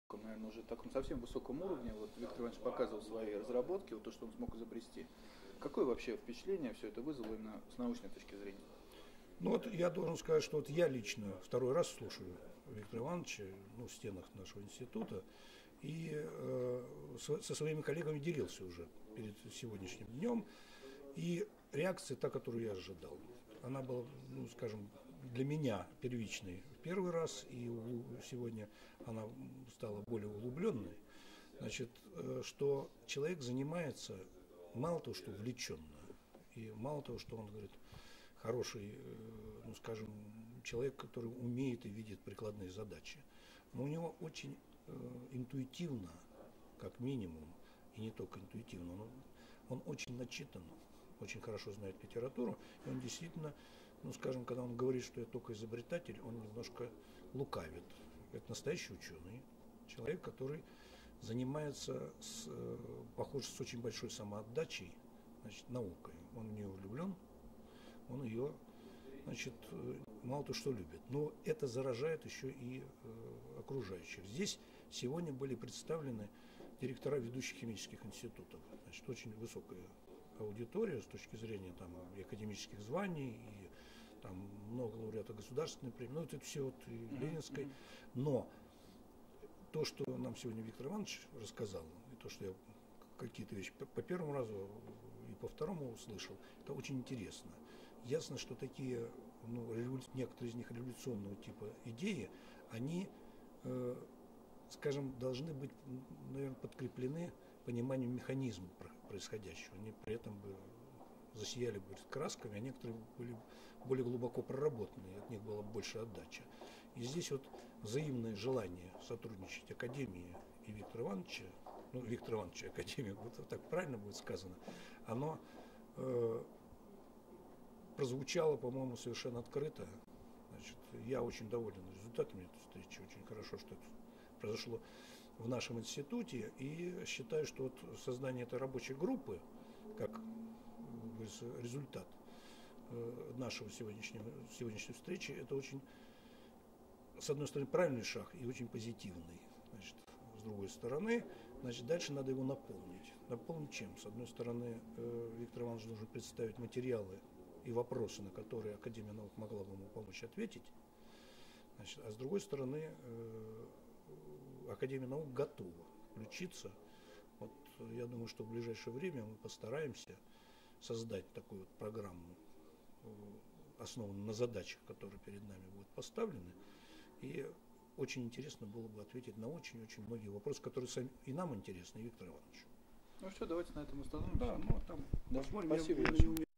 наверное, уже таком совсем высоком уровне. Вот Виктор Иванович показывал свои разработки, вот то, что он смог изобрести. Какое вообще впечатление все это вызвало именно с научной точки зрения? Ну вот я должен сказать, что вот я лично второй раз слушаю Виктора Ивановича в стенах нашего института и со своими коллегами делился уже перед сегодняшним днем. И реакция та, которую я ожидал. Она была, скажем, для меня первичной в первый раз, и сегодня она стала более углубленной. Значит, что человек занимается мало того, что увлеченно, и мало того, что он говорит, хороший, скажем, человек, который умеет и видит прикладные задачи, но у него очень интуитивно, как минимум, и не только интуитивно, но он очень начитан, очень хорошо знает литературу, и он действительно, скажем, когда он говорит, что я только изобретатель, он немножко лукавит. Это настоящий ученый, человек, который занимается, похоже, с очень большой самоотдачей, значит, наукой. Он в нее влюблен, он ее, значит, мало то что любит, но это заражает еще и окружающих. Здесь сегодня были представлены директора ведущих химических институтов. Значит, очень высокая аудитория с точки зрения там, и академических званий, и там много лауреатов государственной премии, это все вот и Ленинской. Но то, что нам сегодня Виктор Иванович рассказал, и то, что я какие-то вещи по первому разу и по второму услышал, это очень интересно. Ясно, что такие, некоторые из них революционного типа идеи, они, скажем, должны быть, наверное, подкреплены пониманием механизма происходящего. Они при этом бы засияли бы красками, а некоторые были более глубоко проработаны, от них была больше отдача. И здесь вот взаимное желание сотрудничать Академии и Виктора Ивановича, Виктора Ивановича и Академии, вот так правильно будет сказано, оно прозвучало, по-моему, совершенно открыто. Значит, я очень доволен результатами этой встречи, очень хорошо, что это произошло в нашем институте, и считаю, что вот создание этой рабочей группы, как результат нашего сегодняшней встречи, это очень, с одной стороны, правильный шаг и очень позитивный. Значит, с другой стороны, значит, дальше надо его наполнить. Наполнить чем? С одной стороны, Виктор Иванович должен представить материалы и вопросы, на которые Академия наук могла бы ему помочь ответить. Значит, а с другой стороны, Академия наук готова включиться. Вот, я думаю, что в ближайшее время мы постараемся создать такую вот программу, основанную на задачах, которые перед нами будут поставлены. И очень интересно было бы ответить на очень-очень многие вопросы, которые и нам интересны, и Виктору Ивановичу. Ну что, давайте на этом остановимся. Да, там, да, посмотрим. Спасибо.